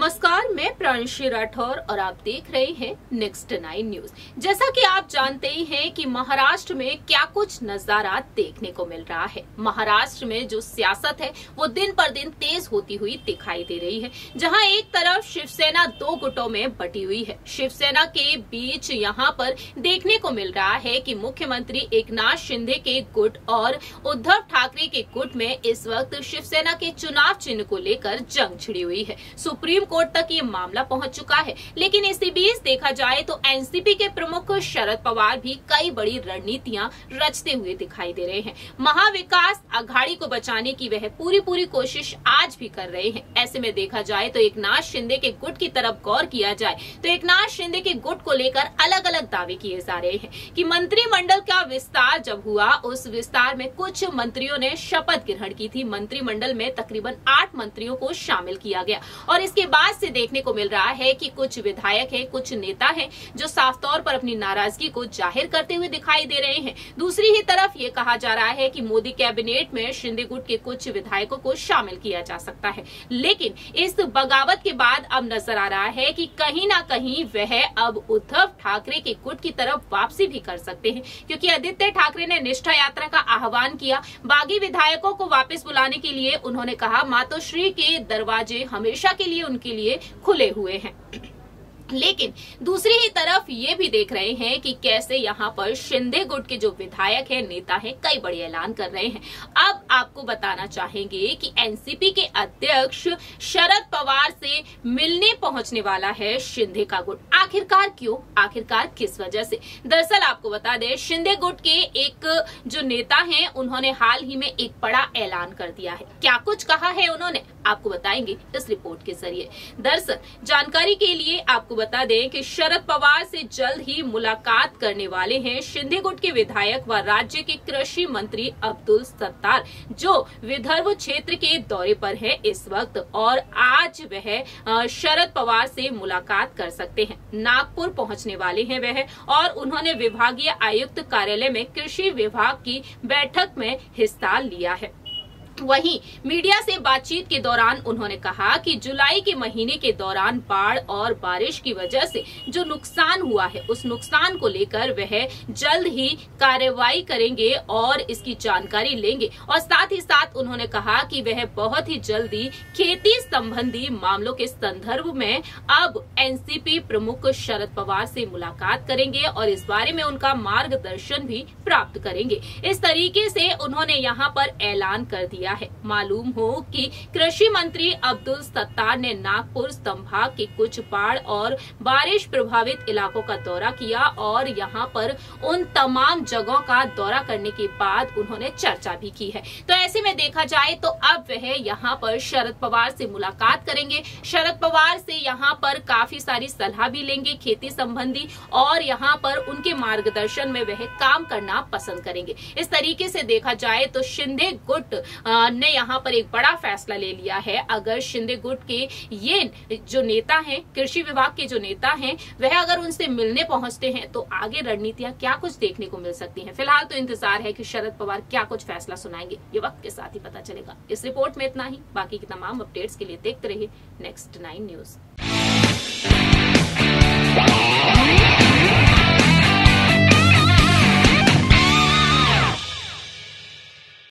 नमस्कार, मैं प्रांशी राठौर और आप देख रहे हैं नेक्स्ट 9 न्यूज। जैसा कि आप जानते ही हैं कि महाराष्ट्र में क्या कुछ नजारा देखने को मिल रहा है। महाराष्ट्र में जो सियासत है वो दिन पर दिन तेज होती हुई दिखाई दे रही है, जहां एक तरफ शिवसेना दो गुटों में बटी हुई है। शिवसेना के बीच यहां पर देखने को मिल रहा है कि मुख्यमंत्री एकनाथ शिंदे के गुट और उद्धव ठाकरे के गुट में इस वक्त शिवसेना के चुनाव चिन्ह को लेकर जंग छिड़ी हुई है। सुप्रीम कोर्ट तक ये मामला पहुंच चुका है। लेकिन इसी बीच देखा जाए तो एनसीपी के प्रमुख शरद पवार भी कई बड़ी रणनीतियां रचते हुए दिखाई दे रहे हैं। महाविकास अघाड़ी को बचाने की वह पूरी कोशिश आज भी कर रहे हैं। ऐसे में देखा जाए तो एकनाथ शिंदे के गुट की तरफ गौर किया जाए तो एकनाथ शिंदे के गुट को लेकर अलग अलग दावे किए जा रहे हैं कि मंत्रिमंडल का विस्तार जब हुआ, उस विस्तार में कुछ मंत्रियों ने शपथ ग्रहण की थी। मंत्रिमंडल में तकरीबन 8 मंत्रियों को शामिल किया गया और इसके बाद से देखने को मिल रहा है कि कुछ विधायक हैं, कुछ नेता हैं जो साफ तौर पर अपनी नाराजगी को जाहिर करते हुए दिखाई दे रहे हैं। दूसरी ही तरफ ये कहा जा रहा है कि मोदी कैबिनेट में शिंदे गुट के कुछ विधायकों को शामिल किया जा सकता है। लेकिन इस बगावत के बाद अब नजर आ रहा है कि कहीं ना कहीं वह अब उद्धव ठाकरे के गुट की तरफ वापसी भी कर सकते हैं, क्योंकि आदित्य ठाकरे ने निष्ठा यात्रा का आह्वान किया। बागी विधायकों को वापस बुलाने के लिए उन्होंने कहा मातोश्री के दरवाजे हमेशा के लिए उनके लिए खुले हुए हैं। लेकिन दूसरी ही तरफ ये भी देख रहे हैं कि कैसे यहाँ पर शिंदे गुट के जो विधायक हैं, नेता हैं, कई बड़े ऐलान कर रहे हैं। अब आपको बताना चाहेंगे कि एनसीपी के अध्यक्ष शरद पवार से मिलने पहुंचने वाला है शिंदे का गुट। आखिरकार क्यों, आखिरकार किस वजह से? दरअसल आपको बता दें, शिंदे गुट के एक जो नेता हैं, उन्होंने हाल ही में एक बड़ा ऐलान कर दिया है। क्या कुछ कहा है उन्होंने, आपको बताएंगे इस रिपोर्ट के जरिए। दरअसल जानकारी के लिए आपको बता दें कि शरद पवार से जल्द ही मुलाकात करने वाले हैं शिंदे गुट के विधायक व राज्य के कृषि मंत्री अब्दुल सत्तार, जो विदर्भ क्षेत्र के दौरे पर है इस वक्त, और आज वह शरद पवार से मुलाकात कर सकते हैं। नागपुर पहुंचने वाले हैं वह, और उन्होंने विभागीय आयुक्त कार्यालय में कृषि विभाग की बैठक में हिस्सा लिया है। वहीं मीडिया से बातचीत के दौरान उन्होंने कहा कि जुलाई के महीने के दौरान बाढ़ और बारिश की वजह से जो नुकसान हुआ है, उस नुकसान को लेकर वह जल्द ही कार्रवाई करेंगे और इसकी जानकारी लेंगे। और साथ ही साथ उन्होंने कहा कि वह बहुत ही जल्दी खेती संबंधी मामलों के संदर्भ में अब एनसीपी प्रमुख शरद पवार से मुलाकात करेंगे और इस बारे में उनका मार्गदर्शन भी प्राप्त करेंगे। इस तरीके से उन्होंने यहाँ पर ऐलान कर दिया है। मालूम हो कि कृषि मंत्री अब्दुल सत्तार ने नागपुर संभाग के कुछ बाढ़ और बारिश प्रभावित इलाकों का दौरा किया और यहां पर उन तमाम जगहों का दौरा करने के बाद उन्होंने चर्चा भी की है। तो ऐसे में देखा जाए तो अब वह यहां पर शरद पवार से मुलाकात करेंगे। शरद पवार से यहां पर काफी सारी सलाह भी लेंगे खेती संबंधी, और यहां पर उनके मार्गदर्शन में वह काम करना पसंद करेंगे। इस तरीके से देखा जाए तो शिंदे गुट ने यहाँ पर एक बड़ा फैसला ले लिया है। अगर शिंदे गुट के ये जो नेता हैं, कृषि विभाग के जो नेता हैं, वह अगर उनसे मिलने पहुंचते हैं तो आगे रणनीतियां क्या कुछ देखने को मिल सकती हैं। फिलहाल तो इंतजार है कि शरद पवार क्या कुछ फैसला सुनाएंगे, ये वक्त के साथ ही पता चलेगा। इस रिपोर्ट में इतना ही। बाकी की तमाम अपडेट्स के लिए देखते रहिए नेक्स्ट 9 न्यूज।